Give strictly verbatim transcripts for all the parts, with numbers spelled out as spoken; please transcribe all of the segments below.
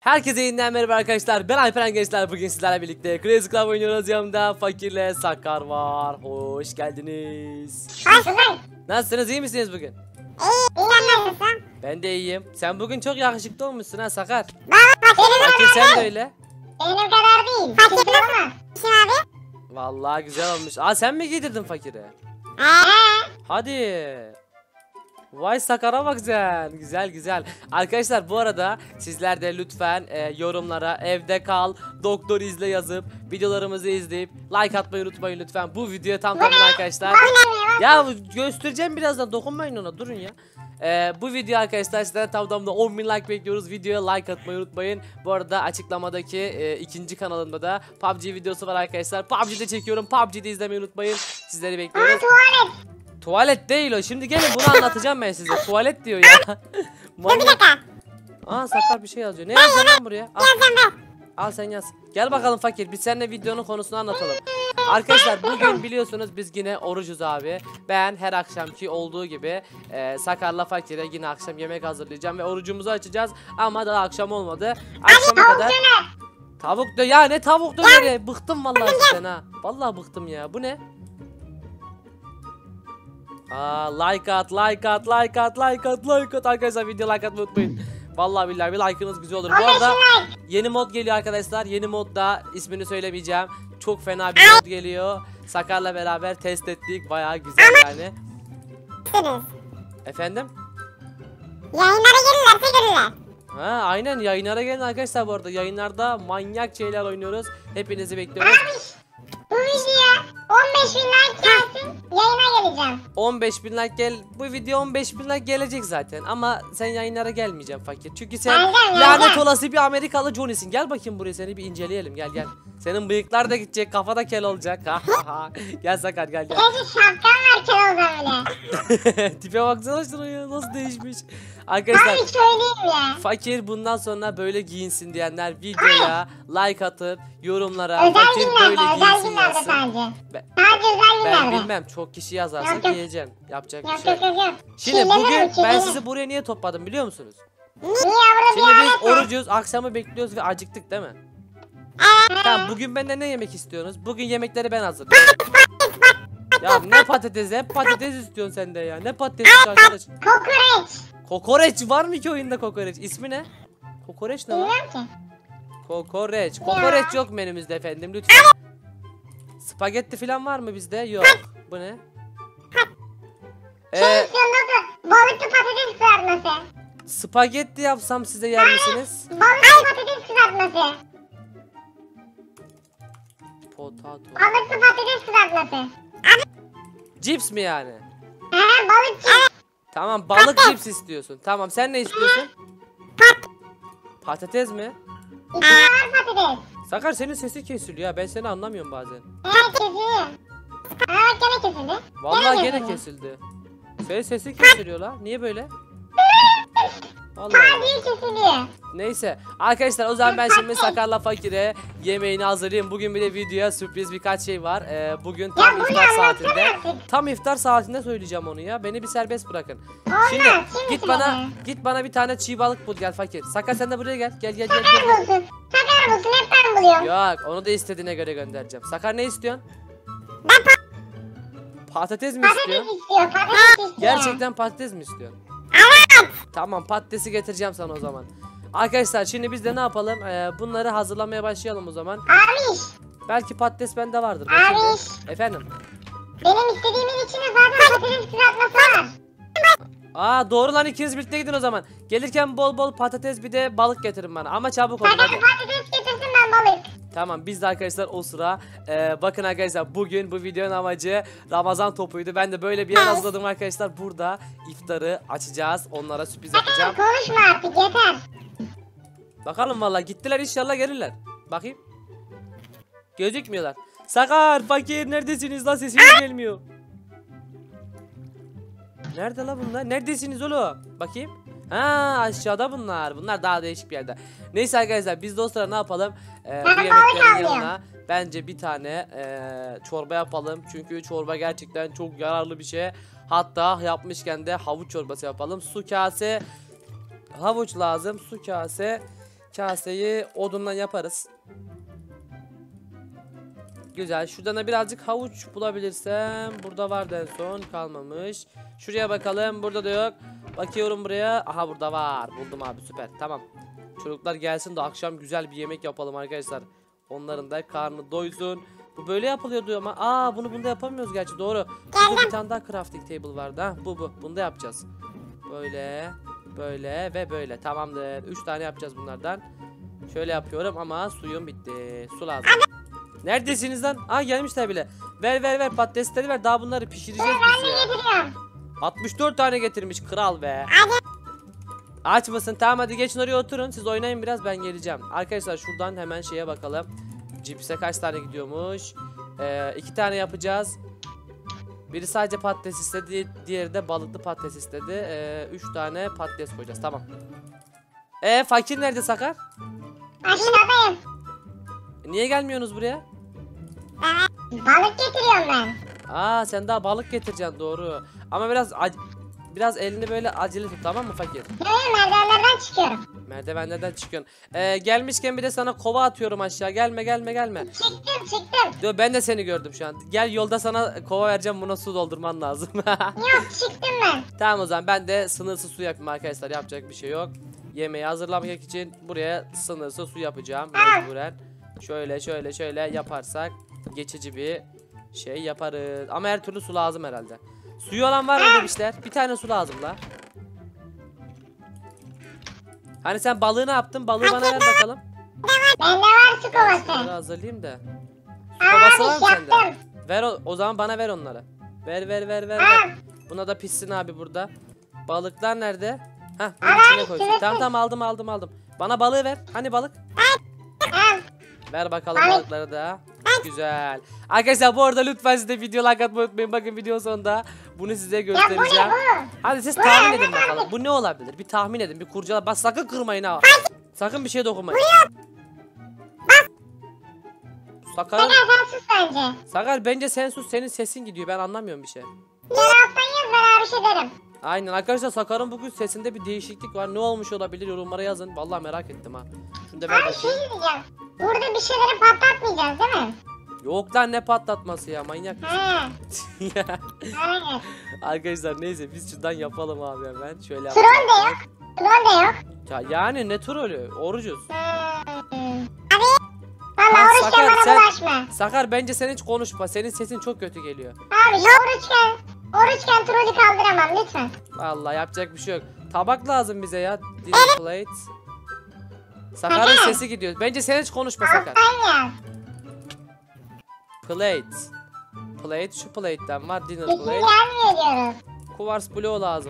Herkese yeniden merhaba arkadaşlar. Ben Alperen Gençler. Bugün sizlerle birlikte Crazy Club oynuyoruz. Yanımda Fakir'le Sakar var. Hoş geldiniz. Hoş bulduk. Nasılsınız? İyi misiniz bugün? İyi, sen nasılsın? Ben de iyiyim. Sen bugün çok yakışıklı olmuşsun ha Sakar. Baba fakir Fakir sen de öyle. benim kadar değil. Fakir ama. Kim abi? Vallahi güzel olmuş. Aa sen mi giydirdin Fakir'e? Eee. Hadi. Vay Sakar'a bak sen. Güzel güzel. Arkadaşlar bu arada sizler de lütfen e, yorumlara evde kal, doktor izle yazıp videolarımızı izleyip like atmayı unutmayın lütfen. Bu videoya tam tamına arkadaşlar. Ya göstereceğim birazdan, dokunmayın ona, durun ya. Ee, bu video arkadaşlar sizden tam tamına on bin like bekliyoruz. Videoya like atmayı unutmayın. Bu arada açıklamadaki e, ikinci kanalımda da P U B G videosu var arkadaşlar. P U B G'de çekiyorum. P U B G'de izlemeyi unutmayın. Sizleri bekliyoruz. Aa, tuvalet. Tuvalet değil o. Şimdi gelin bunu anlatacağım ben size. Tuvalet diyor ya. Dur bir dakika. Aa Sakar bir şey yazıyor. Ne yazacaksın lan buraya? Al. Yazacağım ben. Al sen yaz. Gel bakalım Fakir. Biz seninle videonun konusunu anlatalım. Arkadaşlar bugün biliyorsunuz biz yine orucuz abi. Ben her akşamki olduğu gibi e, Sakar'la Fakir'e yine akşam yemek hazırlayacağım ve orucumuzu açacağız. Ama daha akşam olmadı. Akşama kadar tavuk dö ya ne tavuk döneri? Bıktım vallahi sizden ha. Vallahi bıktım ya. Bu ne? Aa like at, like at, like at, like at, like at. Arkadaşlar video like atmayı unutmayın. Vallahi billahi bir like'ınız güzel olur. Bu arada yeni mod geliyor arkadaşlar. Yeni modda ismini söylemeyeceğim. Çok fena bir mod geliyor. Sakar'la beraber test ettik. Bayağı güzel yani. Efendim? Yayınlara gelirlerse gelirler. Ha aynen, yayınlara gelin arkadaşlar bu arada. Yayınlarda manyak şeyler oynuyoruz. Hepinizi bekliyoruz. Bu video on beş bin like gelsin. Yayına geleceğim. on beş bin like gel. Bu video on beş bin like gelecek zaten. Ama sen yayınlara gelmeyeceksin Fakir. Çünkü sen Geleceğim, lanet geleceğim. olası bir Amerikalı Johnny'sin. Gel bakayım buraya, seni bir inceleyelim. Gel gel. Senin bıyıklar da gidecek. Kafada kel olacak. Gel Sakar gel gel. Peki şapkan var kel öyle. Tipe baksana şuna ya, nasıl değişmiş. Arkadaşlar Abi söyleyeyim ya. Fakir bundan sonra böyle giyinsin diyenler videoya like atıp yorumlara Özel Fakir günlerde, böyle özel giyinsin günlerde yazsın. sadece. Ben- Sadece özel Ben günlerde. bilmem, çok kişi yazarsa Yok, yok. giyeceğim. Yapacak bir Yok şey yok yok. yok yok. Şimdi Çiğneme bugün mi, ben çiğneme? sizi buraya niye topladım biliyor musunuz? Niye burada Şimdi bir biz alet var? orucuz, akşamı bekliyoruz ve acıktık değil mi? Tamam, bugün benden ne yemek istiyorsunuz? Bugün yemekleri ben hazırlıyorum. Ya ne patates, hep patates istiyorsun sen de ya. Ne patates arkadaş? Kokoreç. Kokoreç var mı ki oyunda kokoreç? İsmi ne? Kokoreç ne lan? Bilmiyorum ki. Kokoreç. Kokoreç yok menümüzde efendim lütfen. Spagetti falan var mı bizde? Yok. Bu ne? Şey Ee, istiyorum doktor. Balıklı patates kızartması. spagetti yapsam size yer misiniz? Balıklı patates kızartması. Potato. Balıklı patates kızartması. Cips mi yani? He balık cips. Tamam, balık cips istiyorsun. Tamam, sen ne istiyorsun? Patates mi? İçinde var patates. Sakar senin sesi kesiliyor ya, ben seni anlamıyorum bazen. He kesiliyor. Ha bak gene kesildi. Vallahi Gene gene kesildi. kesildi. Senin sesi kesiliyor la. Niye böyle? Allah Ha Allah. diye kesiliyor. Neyse arkadaşlar, o zaman ben şimdi Sakar'la Fakir'e yemeğini hazırlayayım. Bugün bir de videoya sürpriz birkaç şey var. Ee, bugün tam Ya bu ne, iftar anlatsana saatinde. artık. Tam iftar saatinde söyleyeceğim onu ya. Beni bir serbest bırakın. Olmaz, Şimdi kim git bilir bana ya? git bana bir tane çiğ balık bul gel Fakir. Sakar sen de buraya gel. Gel gel gel. Sakar gel. bulsun. Sakar bulsun hep ben buluyorum. Yok, onu da istediğine göre göndereceğim. Sakar ne istiyorsun? Ben pa Patates mi patates istiyorsun? istiyor. Patates istiyor. Gerçekten patates mi istiyorsun? Evet. Tamam, patatesi getireceğim sana o zaman. Arkadaşlar şimdi biz de ne yapalım? Ee, bunları hazırlamaya başlayalım o zaman. Abiş. Belki patates bende vardır. Bakayım bir. Abiş. Efendim? Benim istediğimin içinde zaten patates kızartması var. Aa doğru lan, ikiniz birlikte gidin o zaman. Gelirken bol bol patates bir de balık getirin bana. Ama çabuk olun Sakar hadi. patates getirsin ben balık. Tamam, biz de arkadaşlar o sıra e, bakın arkadaşlar, bugün bu videonun amacı Ramazan topuydu. Ben de böyle bir yer hazırladım arkadaşlar. Burada iftarı açacağız. Onlara sürpriz yapacağım. Sakar konuşma artık yeter. Bakalım vallahi, gittiler, inşallah gelirler. Bakayım. Gözükmüyorlar. Sakar, Fakir neredesiniz lan, sesiniz gelmiyor. Nerede la bunlar? Neredesiniz oğlum? Bakayım. Ha aşağıda bunlar. Bunlar daha değişik bir yerde. Neyse arkadaşlar, biz de o sıra ne yapalım? Ee, bu Ben yemeklerin balık yanına alıyorum. bence bir tane ee, çorba yapalım. Çünkü çorba gerçekten çok yararlı bir şey. Hatta yapmışken de havuç çorbası yapalım. Su kase havuç lazım. Su kase kaseyi odundan yaparız. Güzel. Şuradan da birazcık havuç bulabilirsem. Burada vardı en son. Kalmamış. Şuraya bakalım. Burada da yok. Bakıyorum buraya. Aha burada var. Buldum abi, süper. Tamam. Çocuklar gelsin de akşam güzel bir yemek yapalım arkadaşlar. Onların da karnı doysun. Bu böyle yapılıyordu ama. Aa, bunu bunda yapamıyoruz gerçi, doğru. Burada bir tane daha crafting table vardı. Ha, bu bu. Bunu da yapacağız. Böyle. Böyle ve böyle. Tamamdır. üç tane yapacağız bunlardan. Şöyle yapıyorum ama suyum bitti. Su lazım. Neredesiniz lan? Aa, gelmişler bile. Ver ver ver, patatesleri ver. Daha bunları pişireceğiz biz ya. Getiriyorum. altmış dört tane getirmiş kral be. Aç mısın? Tamam, hadi geçin oraya oturun. Siz oynayın biraz, ben geleceğim. Arkadaşlar şuradan hemen şeye bakalım. Cipse kaç tane gidiyormuş? Ee, iki tane yapacağız. Biri sadece patates istedi. Diğeri de balıklı patates istedi. Ee, üç tane patates koyacağız. Tamam. Ee, fakir nerede, Sakar? Aşağıdayım. Niye gelmiyorsunuz buraya? Evet. Balık getiriyorum ben. Aa, sen daha balık getireceksin, doğru. Ama biraz ac- biraz elini böyle acele tut, tamam mı fakir? Böyle merdivenlerden çıkıyorum. Merdivenlerden çıkıyorsun. Ee, gelmişken bir de sana kova atıyorum aşağı. Gelme gelme gelme. Çıktım çıktım. Dur, ben de seni gördüm şu an. Gel, yolda sana kova vereceğim, buna su doldurman lazım. Yok, çıktım ben. Tamam, o zaman ben de sınırsız su yapayım arkadaşlar. Yapacak bir şey yok. Yemeği hazırlamak için buraya sınırsız su yapacağım mecburen. Şöyle şöyle şöyle yaparsak geçici bir şey yaparız. Ama her türlü su lazım herhalde. Suyu olan var mı demişler? Bir tane su lazım la. Hani sen balığı ne yaptın? Balığı bana ver bakalım. Bende var su Bunları kovası. hazırlayayım da. Su kovası var mı Aa, sende? yaptım. Ver o, o zaman bana ver onları. Ver ver ver ver. Aa. ver. Buna da pişsin abi burada. Balıklar nerede? Hah, bunun Aa, içine koysun. şurası. Tamam tamam, aldım aldım aldım. Bana balığı ver. Hani balık? Al. Ver bakalım Balık. balıkları da. Güzel. Arkadaşlar bu arada lütfen siz de video like atmayı unutmayın. Bakın video sonunda bunu size Ya bu göstereceğim. ne bu? Hadi siz Bu tahmin ne? edin bakalım. Bu ne olabilir? Bir tahmin edin. Bir kurcala. Bak, sakın kırmayın ha. Sakın bir şeye dokunmayın. Sakar, Sakar sen sus bence. Sakar bence sen sus. Senin sesin gidiyor. Ben anlamıyorum bir şey. Gel alttan yaz, ben abi şey derim. Aynen arkadaşlar, Sakar'ın bugün sesinde bir değişiklik var. Ne olmuş olabilir, yorumlara yazın. Vallahi merak ettim ha. Şunu da ver Abi şey bakayım. diyeceğim. Burada bir şeyleri patlatmayacağız değil mi? Yok lan, ne patlatması ya, manyak mısın? He. Ya. Aynen. Arkadaşlar neyse, biz şuradan yapalım abi hemen. Şöyle Troll yapalım. de yok. Troll de yok. Ya yani ne trolü? Orucuz. Hmm. Abi. Ha, Valla oruçken Sakar, bana sen- bulaşma. Sakar bence sen hiç konuşma. Senin sesin çok kötü geliyor. Abi ya oruçken. Oruçken trolü kaldıramam lütfen. Vallahi yapacak bir şey yok. Tabak lazım bize ya. Dinner plate. Sakar'ın Sakar. sesi gidiyor. Bence sen hiç konuşma Sakar. Alttan yaz. Plate. Plate, şu plate'ten var. Dinner İsim plate. gelmiyor diyoruz. Kuvars bloğu lazım.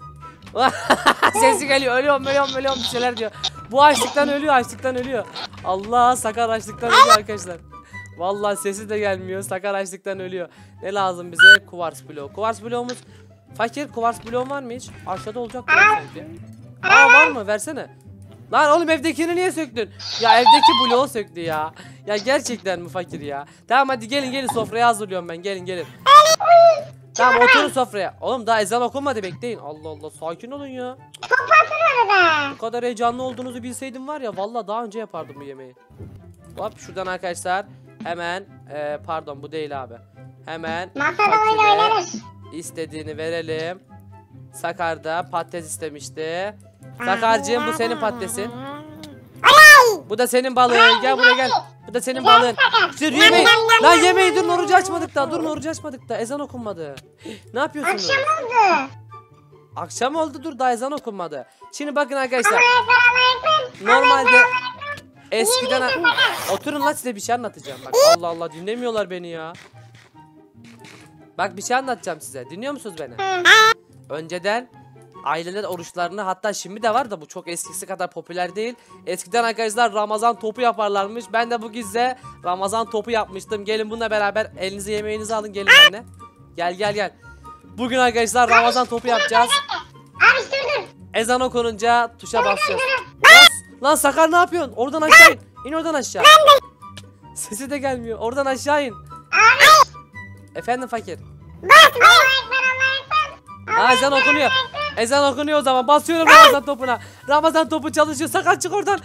Sesi geliyor. Ölüyorum ölüyorum ölüyorum bir şeyler diyor. Bu açlıktan ölüyor, açlıktan ölüyor. Allah, Sakar açlıktan ölüyor arkadaşlar. Vallahi sesi de gelmiyor. Sakar açlıktan ölüyor. Ne lazım bize? Kuvars bloğu. Kuvars bloğumuz. Fakir, kuvars bloğun var mı hiç? Aşağıda olacak mı sanki? Aa, var mı? Versene. Lan oğlum, evdekini niye söktün? Ya evdeki bloğu söktü ya. Ya gerçekten mi fakir ya? Tamam hadi gelin gelin, sofraya hazırlıyorum ben. Gelin gelin. Tamam, oturun sofraya. Oğlum daha ezan okunmadı, bekleyin. Allah Allah, sakin olun ya. Kapatın onu da. Bu kadar heyecanlı olduğunuzu bilseydim var ya, vallahi daha önce yapardım bu yemeği. Hop, şuradan arkadaşlar hemen e, pardon bu değil abi. Hemen Masada oyun fakire oynarız. istediğini verelim. Sakar da patates istemişti. Sakarcığım, bu senin patatesin. Bu da senin balığın. Gel buraya gel. Bu da senin balığın. Sür yemeği. Lan yemeği, durun, orucu açmadık da. Durun, orucu açmadık da. Ezan okunmadı. Ne yapıyorsunuz? Akşam oldu. Akşam oldu, dur, daha ezan okunmadı. Şimdi bakın arkadaşlar. Allah'a Normalde eskiden oturun lan, size bir şey anlatacağım. Bak Allah Allah, dinlemiyorlar beni ya. Bak bir şey anlatacağım size. Dinliyor musunuz beni? Önceden aileler oruçlarını, hatta şimdi de var da bu çok eskisi kadar popüler değil. Eskiden arkadaşlar Ramazan topu yaparlarmış. Ben de bugün size Ramazan topu yapmıştım. Gelin bununla beraber elinizi yemeğinizi alın, gelin benimle. Gel gel gel. Bugün arkadaşlar Ramazan topu yapacağız. Abi dur dur. Ezan okununca tuşa basacağız. Bas. Lan Sakar, ne yapıyorsun? Oradan aşağı in. İn oradan aşağı. Sesi de gelmiyor. Oradan aşağı in. Efendim fakir. Bas. Allah'a ekber, Allah'a ekber. Ha, ezan okunuyor. Ezan okunuyor o zaman. Basıyorum Ramazan topuna. Ramazan topu çalışıyor. Sakar çık oradan.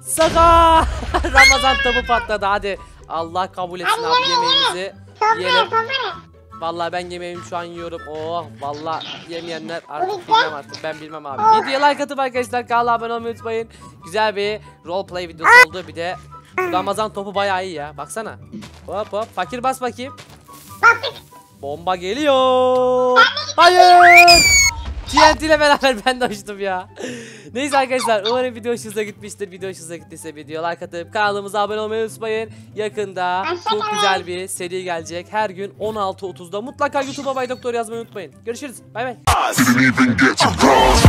Sakar. Ramazan topu patladı hadi. Allah kabul etsin Hadi abi yemeğe, yemeğimizi. Topla Yiyelim. topla. Vallahi ben yemeğimi şu an yiyorum. Oh vallahi yemeyenler Bu artık bitti. bilmem artık ben bilmem abi. Videoya like atıp arkadaşlar kanala abone olmayı unutmayın. Güzel bir roleplay videosu oldu. Bir de Ramazan topu bayağı iyi ya. Baksana. Hop hop fakir bas bakayım. Bastık. Bomba geliyor. Hayır. T N T ile beraber ben de uçtum ya. Neyse arkadaşlar umarım video hoşunuza gitmiştir. Video hoşunuza gittiyse video like atıp kanalımıza abone olmayı unutmayın. Yakında çok güzel bir seri gelecek. Her gün on altı otuzda mutlaka YouTube'a Bay Doktor yazmayı unutmayın. Görüşürüz. Bay bay. Didn't even get to bronze.